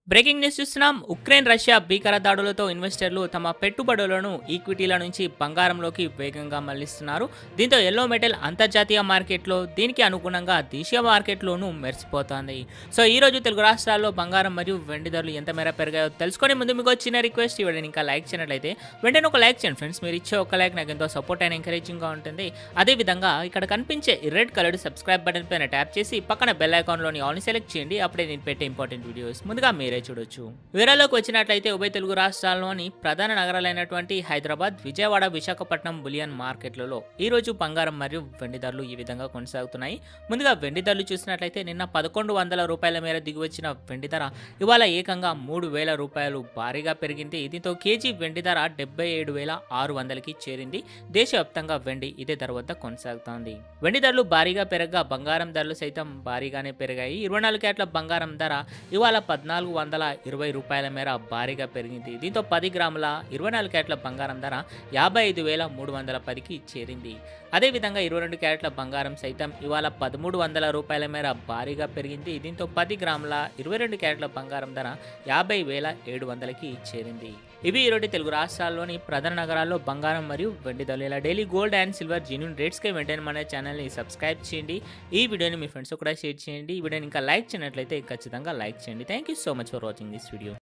Breaking news చూస్తున్నాం. Ukraine Russia భీకర దాడులతో ఇన్వెస్టర్లు తమ పెట్టుబడులను ఈక్విటీల నుంచి బంగారంలోకి వేగంగా మళ్లిస్తున్నారు. దీంతో ఎల్లో మెటల్ అంతర్జాతీయ మార్కెట్లో దీనికి అనుగుణంగా దేశీయ మార్కెట్లోనూ మెరిసిపోతోంది. సో ఈ రోజు తెలుగు రాష్ట్రాల్లో బంగారం మరియు వెండి ధరలు ఎంత మేర పెరిగాయో తెలుసుకొని ముందు మీకు వచ్చిన రిక్వెస్ట్, ఈ వీడియోని ఇంకా లైక్ చేయనట్లయితే వెంటనే ఒక లైక్ చేయండి ఫ్రెండ్స్. మీరు ఇచ్చే ఒక లైక్ నాకు ఎంతో సపోర్ట్ అండ్ ఎంకరేజింగ్గా ఉంటుంది. అదేవిధంగా ఇక్కడ కనిపించే రెడ్ కలర్ సబ్స్క్రైబ్ బటన్ పైన ట్యాప్ చేసి పక్కన బెల్ ఐకాన్లోని ఆల్ని సెలెక్ట్ చేయండి. అప్పుడే నేను పెట్టే ఇంపార్టెంట్ వీడియోస్ ముందుగా మీరే చూడొచ్చు. వివరాల్లోకి వచ్చినట్లయితే ఉభయ తెలుగు రాష్ట్రాల్లోని ప్రధాన నగరాలైనటువంటి హైదరాబాద్, విజయవాడ, విశాఖపట్నం బులియన్ మార్కెట్లలో ఈ రోజు బంగారం మరియు వెండి ధరలు ఈ విధంగా కొనసాగుతున్నాయి. ముందుగా వెండి ధరలు చూసినట్లయితే నిన్న 1100 రూపాయల మేర దిగివచ్చిన వెండి ధర ఇవాళ ఏకంగా 3000 రూపాయలు భారీగా పెరిగింది. దీంతో కేజీ వెండి ధర 77,600కి చేరింది. దేశవ్యాప్తంగా వెండి ఇదే ధర వద్ద కొనసాగుతోంది. వెండి ధరలు భారీగా పెరగగా బంగారం ధరలు సైతం భారీగానే పెరిగాయి. 24 క్యారెట్ల బంగారం ధర ఇవాళ 1420 రూపాయల మేర భారీగా పెరిగింది. దీంతో 10 గ్రాముల 24 క్యారెట్ల బంగారం ధర 55,310కి చేరింది. అదేవిధంగా 22 క్యారెట్ల బంగారం సైతం ఇవాళ 1300 రూపాయల మేర భారీగా పెరిగింది. దీంతో 10 గ్రాముల 22 క్యారెట్ల బంగారం ధర 50,700కి చేరింది. ఇవి ఈరోజు తెలుగు రాష్ట్రాల్లోని ప్రధాన నగరాల్లో బంగారం మరియు వెండి ధరలు. ఇలా daily gold and silver genuine రేట్స్కి వెంటనే మన ఛానల్ని సబ్స్క్రైబ్ చేయండి. ఈ వీడియోని మీ ఫ్రెండ్స్ కూడా షేర్ చేయండి. ఈ వీడియోని ఇంకా లైక్ చేయనట్లయితే ఖచ్చితంగా లైక్ చేయండి. Thank you so much for watching this video.